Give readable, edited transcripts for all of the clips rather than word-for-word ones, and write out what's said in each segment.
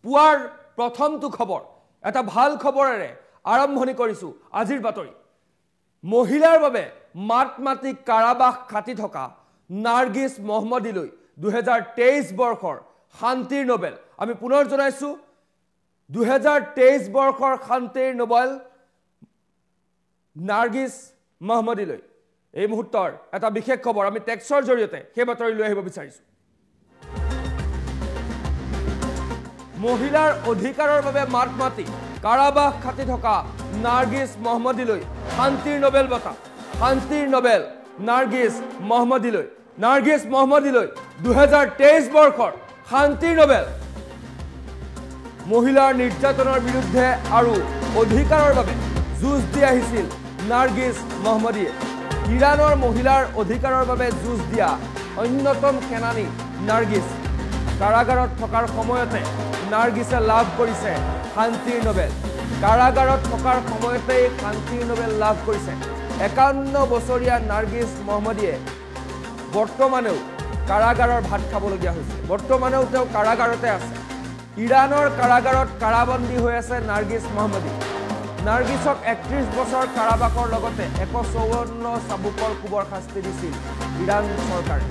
পুৱাৰ প্ৰথমটো খবৰ এটা ভাল খবৰেৰে আৰম্ভণি কৰিছো আজিৰ বাতৰি মহিলাৰ বাবে মাত মাতি কাৰাবাস খাটি থকা নাৰ্গিছ মহম্মদীলৈ 2023 বৰ্ষৰ শান্তিৰ নোবেল আমি পুনৰ জনাইছো 2023 বৰ্ষৰ শান্তিৰ নোবেল নাৰ্গিছ মহম্মদীলৈ এই মুহূৰ্তৰ এটা বিশেষ খবৰ আমি টেক্সৰ জৰিয়তে সেই বাতৰি লৈ আহিব বিচাৰিছো মহিলাৰ অধিকাৰৰ বাবে মাত মাতি কাৰাবাস খাটি থকা নাৰ্গিছ মহম্মদীলৈ শান্তিৰ নোবেল বঁটা শান্তিৰ নোবেল নাৰ্গিছ মহম্মদীলৈ 2023 বৰ্ষৰ শান্তিৰ নোবেল মহিলাৰ নিৰ্যাতনৰ বিৰুদ্ধে আৰু অধিকাৰৰ বাবে যুঁজ দি আহিছিল নাৰ্গিছ মহম্মদীয়ে ইৰাণৰ মহিলাৰ অধিকাৰৰ বাবে যুঁজ দিয়া অন্যতম সেনানী নাৰ্গিছ কাৰাগাৰত থকাৰ সময়তে নাৰ্গিছে লাভ কৰিছে শান্তিৰ নোবেল কাৰাগাৰত থকাৰ সময়তে শান্তিৰ নোবেল লাভ কৰিছে 51 বছৰীয়া নাৰ্গিছ মহম্মদীয়ে বৰ্তমানেও কাৰাগাৰৰ ভাত খাবলগীয়া হৈছে বৰ্তমানেও তেওঁ কাৰাগাৰতে আছে ইৰাণৰ কাৰাগাৰত কাৰাবন্দী হৈ আছে নাৰ্গিছ মহম্মদী নাৰ্গিছক 31 বছৰ কাৰাবাসৰ লগতে 154 চাবুকৰ কুবৰ শাস্তি দিছিল ইৰাণ চৰকাৰে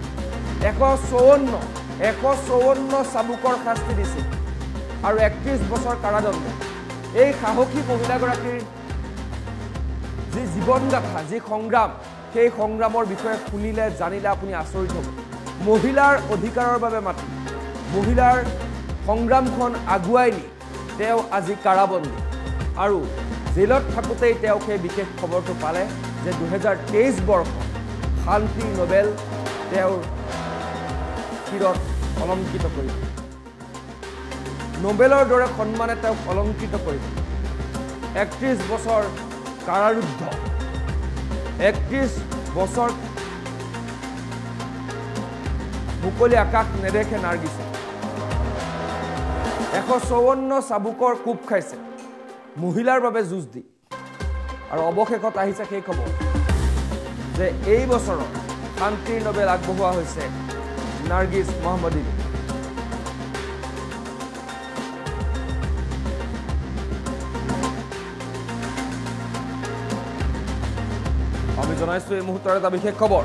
154 চাবুকৰ শাস্তি দিছিল আৰু 31 বছৰ কাৰাদণ্ড এই সাহসী মহিলাগৰাকীৰ যি জীৱনগাথা যি সংগ্ৰাম সেই সংগ্ৰামৰ বিষয়ে শুনিলে জানিলে আপুনি আচৰিত হ'ব মহিলাৰ অধিকাৰৰ বাবে মাতি মহিলাৰ সংগ্ৰামখন আগুৱাই নি তেওঁ আজি কাৰাবন্দী আৰু জেলত থাকোঁতেই তেওঁ সেই বিশেষ খবৰটো পালে যে 2023 বৰ্ষ শান্তি নোবেল তেওঁৰ শিৰত অলংকৃত কৰিব নোবেলৰ দৰে সন্মানে তেওঁক অলংকৃত কৰিব 31 বছৰ কাৰাৰুদ্ধ 31 বছৰ মুকলি আকাশ নেদেখে নাৰ্গিছে 154 চাবুকৰ কোব খাইছে মহিলাৰ বাবে যুঁজ দি আৰু অৱশেষত আহিছে সেই খবৰ যে এই বছৰৰ শান্তিৰ নোবেল আগবঢ়োৱা হৈছে নাৰ্গিছ মহম্মদী আমি জনাইছো এই মুহূৰ্তৰ এটা বিশেষ খবৰ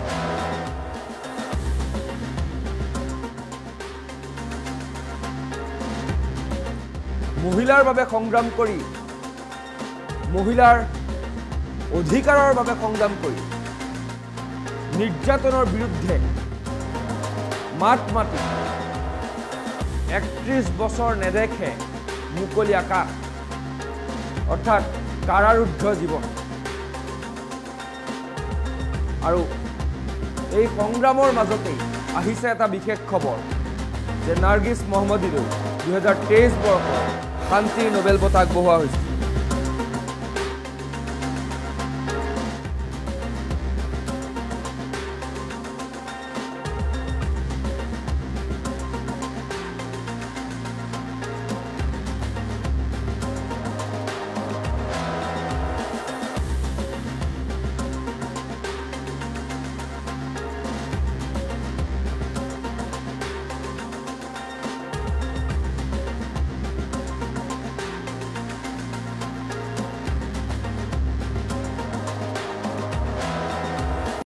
মহিলাৰ বাবে সংগ্ৰাম কৰি মহিলাৰ অধিকাৰৰ বাবে সংগ্ৰাম কৰি নিৰ্যাতনৰ বিৰুদ্ধে মাত মাতি 31 বছৰ নেদেখে মুকলি আকাশ অৰ্থাৎ কাৰাৰুদ্ধ জীৱন আৰু এই সংগ্ৰামৰ মাজতেই আহিছে এটা বিশেষ খবৰ যে নাৰ্গিছ মহম্মদীলৈ 2023 বৰ্ষৰ শান্তিৰ নোবেল বঁটা আগবঢ়োৱা হৈছে